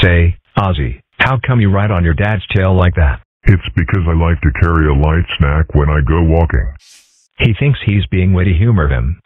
Say, Ozzy, how come you ride on your dad's tail like that? It's because I like to carry a light snack when I go walking. He thinks he's being witty. Humor him.